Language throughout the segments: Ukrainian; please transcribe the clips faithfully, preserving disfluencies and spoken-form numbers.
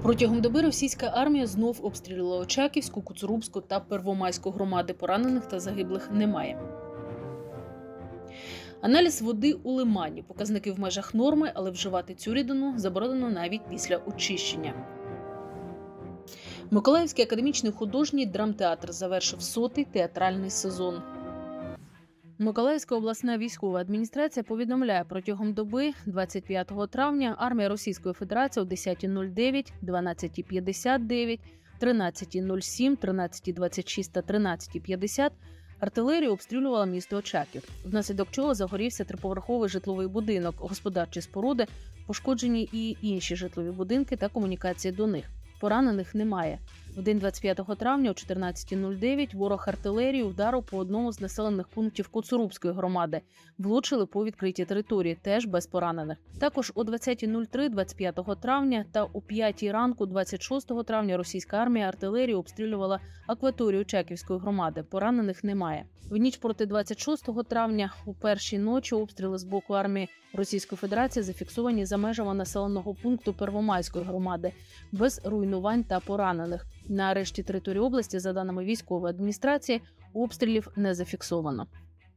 Протягом доби російська армія знов обстрілювала Очаківську, Коцурубську та Первомайську громади. Поранених та загиблих немає. Аналіз води у Лимані. Показники в межах норми, але вживати цю рідину заборонено навіть після очищення. Миколаївський академічний художній драмтеатр завершив сотий театральний сезон. Миколаївська обласна військова адміністрація повідомляє, протягом доби двадцять п'ятого травня армія Російської Федерації о десята нуль дев'ять, дванадцята п'ятдесят дев'ять, тринадцята нуль сім, тринадцята двадцять шість та тринадцята п'ятдесят артилерія обстрілювала місто Очаків. Внаслідок чого загорівся триповерховий житловий будинок, господарчі споруди, пошкоджені і інші житлові будинки та комунікації до них. Поранених немає. В день двадцять п'ятого травня о чотирнадцята нуль дев'ять ворог артилерії вдарив по одному з населених пунктів Коцурубської громади. Влучили по відкритій території, теж без поранених. Також о двадцята нуль три двадцять п'ятого травня та о п'ятій ранку двадцять шостого травня російська армія артилерії обстрілювала акваторію Очаківської громади. Поранених немає. В ніч проти двадцять шостого травня у першій ночі обстріли з боку армії Російської Федерації зафіксовані за межами населеного пункту Первомайської громади, без руйнувань та поранених. На решті території області, за даними військової адміністрації, обстрілів не зафіксовано.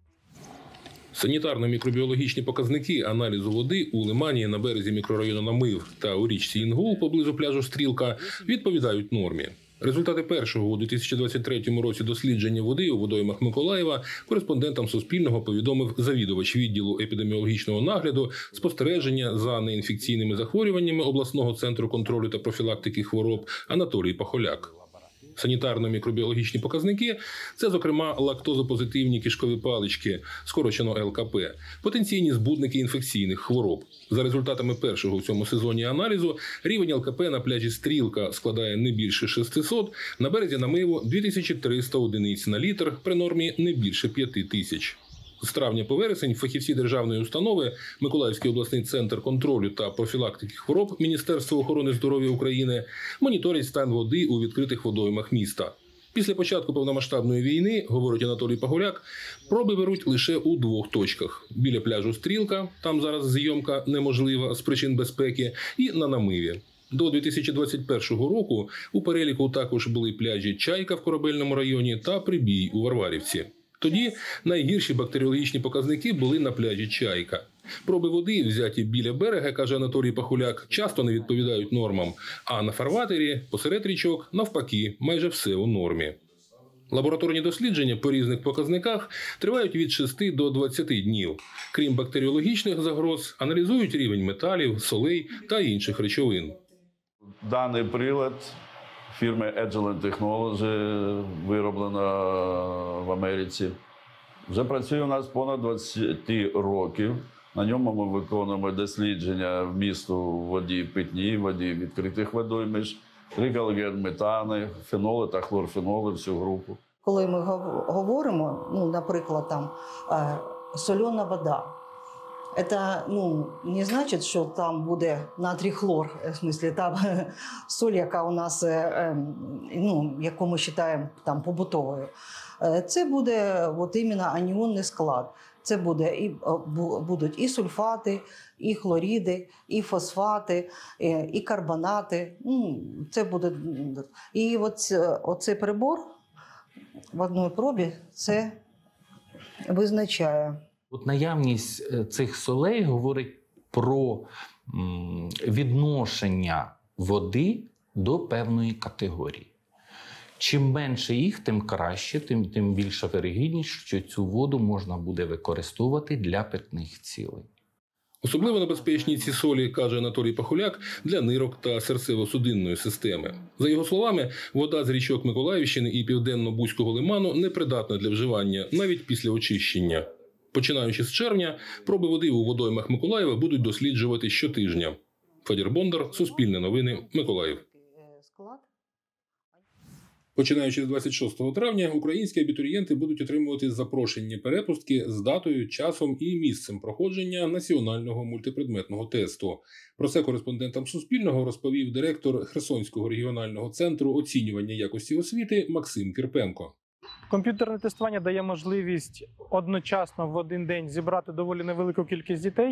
Санітарно-мікробіологічні показники аналізу води у Лимані на березі мікрорайону Намив та у річці Інгул поблизу пляжу Стрілка відповідають нормі. Результати першого у дві тисячі двадцять третьому році дослідження води у водоймах Миколаєва кореспондентам Суспільного повідомив завідувач відділу епідеміологічного нагляду, спостереження за неінфекційними захворюваннями обласного центру контролю та профілактики хвороб Анатолій Пахоляк. Санітарно-мікробіологічні показники – це, зокрема, лактозопозитивні кишкові палички, скорочено ел ка пе, потенційні збудники інфекційних хвороб. За результатами першого в цьому сезоні аналізу, рівень ел ка пе на пляжі Стрілка складає не більше шестисот, на березі Намиву – дві тисячі триста одиниць на літр, при нормі не більше п'яти тисяч. З травня по вересень фахівці державної установи Миколаївський обласний центр контролю та профілактики хвороб Міністерства охорони здоров'я України моніторять стан води у відкритих водоймах міста. Після початку повномасштабної війни, говорить Анатолій Пахоляк, проби беруть лише у двох точках – біля пляжу Стрілка, там зараз зйомка неможлива з причин безпеки, і на Намиві. До дві тисячі двадцять першого року у переліку також були пляжі Чайка в Корабельному районі та Прибій у Варварівці. Тоді найгірші бактеріологічні показники були на пляжі Чайка. Проби води, взяті біля берега, каже Анатолій Пахоляк, часто не відповідають нормам, а на фарватері, посеред річок, навпаки, майже все у нормі. Лабораторні дослідження по різних показниках тривають від шести до двадцяти днів. Крім бактеріологічних загроз, аналізують рівень металів, солей та інших речовин. Даний прилад фірми Agilent Technology, вироблена в Америці. Вже працює у нас понад двадцять років. На ньому ми виконуємо дослідження вмісту в воді питній, воді відкритих водоймищ, трикалоген, метани, феноли та хлорфеноли, всю групу. Коли ми говоримо, ну, наприклад, там солена вода, це, ну, не значить, що там буде натрій хлор, в смислі там соль, яка у нас, ну, яку ми вважаємо там побутовою. Це буде от іменно аніонний склад. Це буде і будуть і сульфати, і хлоріди, і фосфати, і карбонати. Ну, це буде і от оцей прибор в одній пробі це визначає. От наявність цих солей говорить про відношення води до певної категорії. Чим менше їх, тим краще, тим, тим більша вірогідність, що цю воду можна буде використовувати для питних цілей. Особливо небезпечні ці солі, каже Анатолій Пахоляк, для нирок та серцево-судинної системи. За його словами, вода з річок Миколаївщини і Південно-Бузького лиману непридатна для вживання навіть після очищення. Починаючи з червня, проби води у водоймах Миколаєва будуть досліджувати щотижня. Федір Бондар, Суспільне новини, Миколаїв. Починаючи з двадцять шостого травня, українські абітурієнти будуть отримувати запрошення перепустки з датою, часом і місцем проходження національного мультипредметного тесту. Про це кореспондентам Суспільного розповів директор Херсонського регіонального центру оцінювання якості освіти Максим Кірпенко. Комп'ютерне тестування дає можливість одночасно в один день зібрати доволі невелику кількість дітей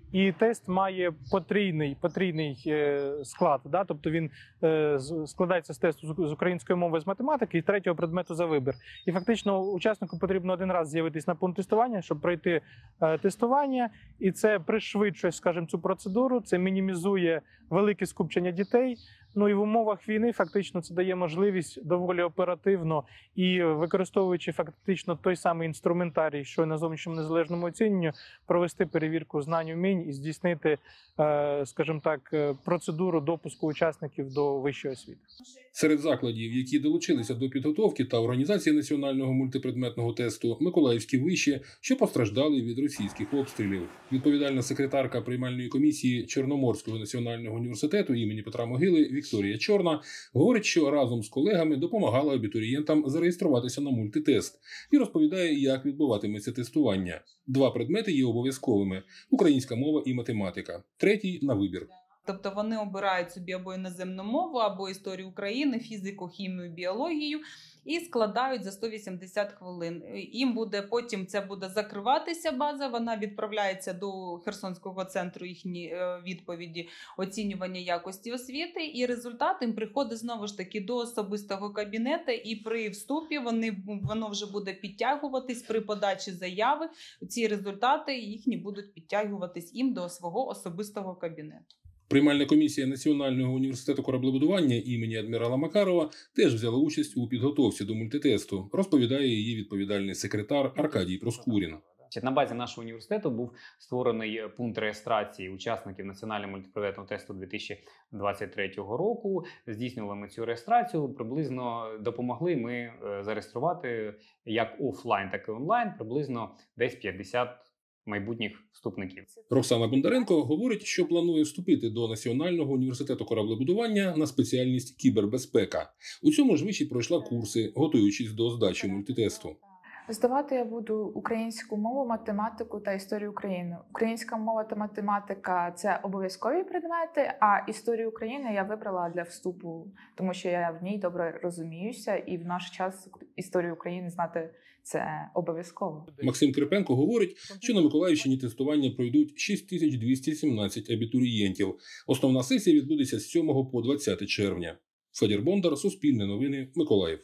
І тест має потрійний, потрійний склад, да? Тобто він складається з тесту з української мови, з математики і третього предмету за вибір. І фактично учаснику потрібно один раз з'явитись на пункт тестування, щоб пройти тестування, і це пришвидшує, скажімо, цю процедуру, це мінімізує велике скупчення дітей. Ну і в умовах війни фактично це дає можливість доволі оперативно і використовуючи фактично той самий інструментарій, що на зовнішньому незалежному оцінюванні, провести перевірку знань, умінь і здійснити, скажімо так, процедуру допуску учасників до вищої освіти. Серед закладів, які долучилися до підготовки та організації національного мультипредметного тесту, миколаївські виші, що постраждали від російських обстрілів. Відповідальна секретарка приймальної комісії Чорноморського національного університету імені Петра Могили Вікторія Чорна говорить, що разом з колегами допомагала абітурієнтам зареєструватися на мультитест і розповідає, як відбуватиметься тестування. Два предмети є обов'язковими – українська мова і математика. Третій – на вибір. Тобто вони обирають собі або іноземну мову, або історію України, фізику, хімію, біологію і складають за сто вісімдесят хвилин. Їм буде потім це буде закриватися база, вона відправляється до Херсонського центру їхні відповіді оцінювання якості освіти, і результат їм приходить знову ж таки до особистого кабінету, і при вступі вони, воно вже буде підтягуватись при подачі заяви. Ці результати їхні будуть підтягуватись їм до свого особистого кабінету. Приймальна комісія Національного університету кораблебудування імені адмірала Макарова теж взяла участь у підготовці до мультитесту, розповідає її відповідальний секретар Аркадій Проскурін. На базі нашого університету був створений пункт реєстрації учасників національного мультипредметного тесту дві тисячі двадцять третього року. Здійснювали ми цю реєстрацію, приблизно допомогли ми зареєструвати як офлайн, так і онлайн, приблизно десь п'ятдесят майбутніх вступників. Роксана Бондаренко говорить, що планує вступити до Національного університету кораблебудування на спеціальність кібербезпека. У цьому ж виші пройшла курси, готуючись до здачі мультитесту. Здавати я буду українську мову, математику та історію України. Українська мова та математика – це обов'язкові предмети, а історію України я вибрала для вступу, тому що я в ній добре розуміюся, і в наш час історію України знати – це обов'язково. Максим Крипенко говорить, що на Миколаївщині тестування пройдуть шість тисяч двісті сімнадцять абітурієнтів. Основна сесія відбудеться з сьомого по двадцяте червня. Федір Бондар, Суспільне новини, Миколаїв.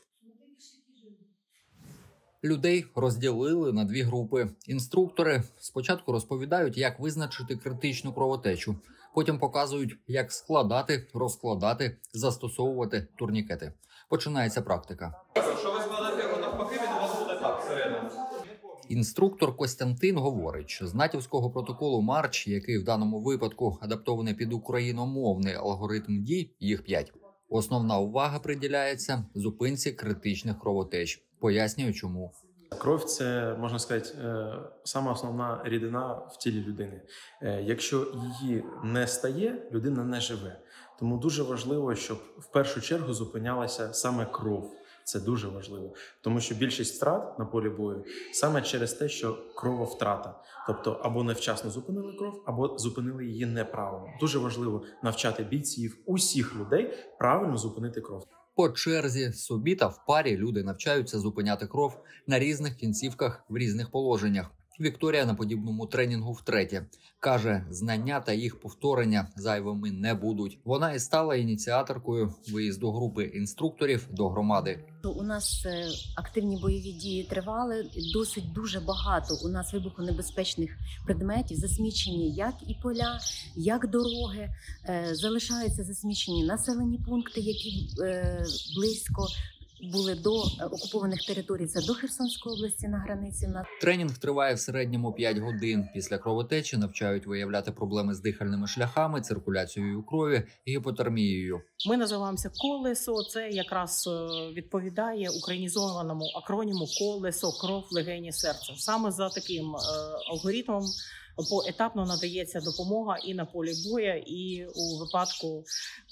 Людей розділили на дві групи. Інструктори спочатку розповідають, як визначити критичну кровотечу. Потім показують, як складати, розкладати, застосовувати турнікети. Починається практика. Якщо ви складаєте його навпаки, він у вас буде так, всередину. Інструктор Костянтин говорить, що з натівського протоколу Марч, який в даному випадку адаптований під україномовний алгоритм дій, їх п'ять. Основна увага приділяється зупинці критичних кровотеч. Пояснюю, чому. Кров – це, можна сказати, сама основна рідина в тілі людини. Якщо її не стає, людина не живе. Тому дуже важливо, щоб в першу чергу зупинялася саме кров. Це дуже важливо, тому що більшість втрат на полі бою саме через те, що крововтрата. Тобто або невчасно зупинили кров, або зупинили її неправильно. Дуже важливо навчати бійців, усіх людей правильно зупинити кров. По черзі, собі та в парі люди навчаються зупиняти кров на різних кінцівках в різних положеннях. Вікторія на подібному тренінгу втретє. Каже, знання та їх повторення зайвими не будуть. Вона і стала ініціаторкою виїзду групи інструкторів до громади. У нас активні бойові дії тривали, досить дуже багато у нас вибухонебезпечних предметів, засмічені як і поля, як дороги, залишаються засмічені населені пункти, які близько були до окупованих територій, це до Херсонської області на границі. Тренінг триває в середньому п'ять годин. Після кровотечі навчають виявляти проблеми з дихальними шляхами, циркуляцією крові і гіпотермією. Ми називаємося «Колесо». Це якраз відповідає українізованому акроніму «Колесо, кров, легені, серце». Саме за таким алгоритмом поетапно надається допомога і на полі бою, і у випадку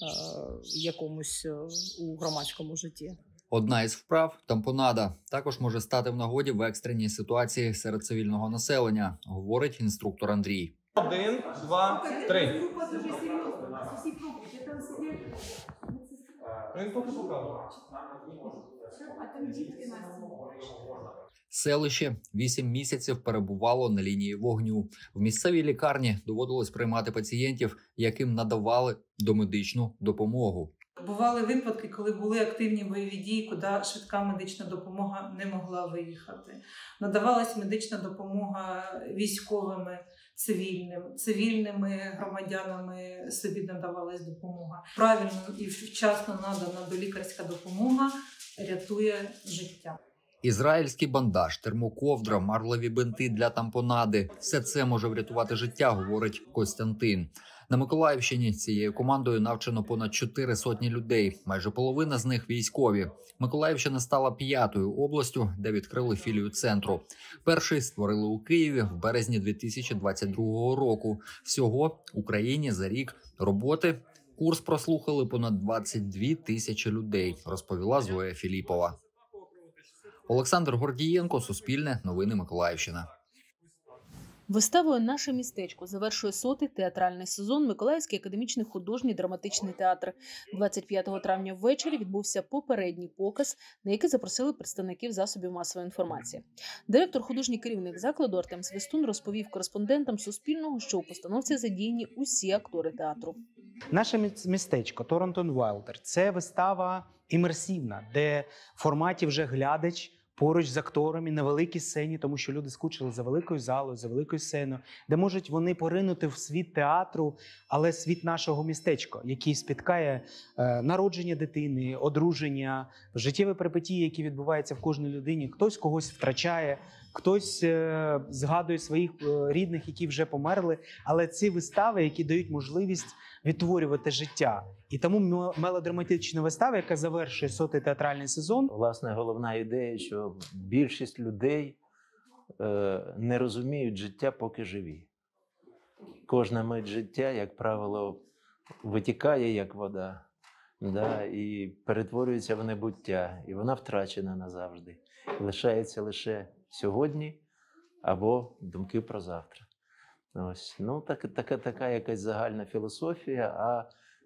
якомусь у громадському житті. Одна із вправ – тампонада. Також може стати в нагоді в екстреній ситуації серед цивільного населення, говорить інструктор Андрій. Один, два, три. Селище вісім місяців перебувало на лінії вогню. В місцевій лікарні доводилось приймати пацієнтів, яким надавали домедичну допомогу. Бували випадки, коли були активні бойові дії, куди швидка медична допомога не могла виїхати. Надавалась медична допомога військовими, цивільним, цивільними громадянами собі надавалась допомога. Правильно і вчасно надана долікарська допомога рятує життя. Ізраїльський бандаж, термоковдра, марлеві бинти для тампонади – все це може врятувати життя, говорить Костянтин. На Миколаївщині цією командою навчено понад чотири сотні людей. Майже половина з них – військові. Миколаївщина стала п'ятою областю, де відкрили філію центру. Перший створили у Києві в березні дві тисячі двадцять другого року. Всього в Україні за рік роботи курс прослухали понад двадцять дві тисячі людей, розповіла Зоя Філіпова. Олександр Гордієнко, Суспільне, новини Миколаївщина. Виставою «Наше містечко» завершує сотий театральний сезон Миколаївський академічний художній драматичний театр. двадцять п'ятого травня ввечері відбувся попередній показ, на який запросили представників засобів масової інформації. Директор, художній керівник закладу Артем Свистун розповів кореспондентам Суспільного, що у постановці задіяні усі актори театру. Наше містечко Торнтон Вайлдер – це вистава імерсивна, де в форматі вже глядач поруч з акторами на великій сцені, тому що люди скучили за великою залою, за великою сценою, де можуть вони поринути в світ театру, але світ нашого містечка, який спіткає е, народження дитини, одруження, життєві перипетії, які відбуваються в кожній людині. Хтось когось втрачає, хтось е, згадує своїх е, рідних, які вже померли, але ці вистави, які дають можливість відтворювати життя. І тому мелодраматична вистава, яка завершує сотий театральний сезон. Власне, головна ідея, що більшість людей е, не розуміють життя, поки живі. Кожна мить життя, як правило, витікає, як вода, да, і перетворюється в небуття, і вона втрачена назавжди. І лишається лише сьогодні або думки про завтра. Ось. Ну, так, така, така якась загальна філософія, а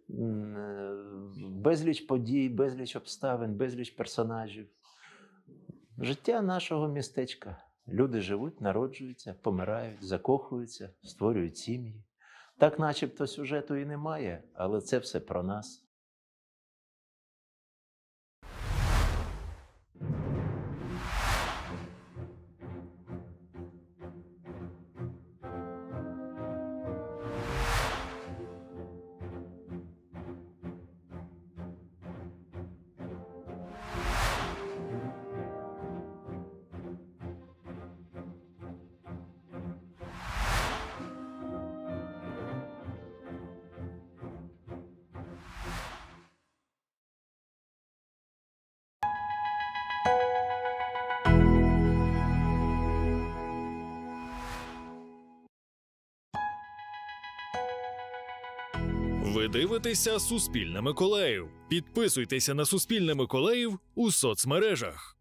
безліч подій, безліч обставин, безліч персонажів. Життя нашого містечка. Люди живуть, народжуються, помирають, закохуються, створюють сім'ї. Так начебто сюжету і немає, але це все про нас. Ви дивитеся «Суспільне Миколаїв». Підписуйтеся на «Суспільне Миколаїв» у соцмережах.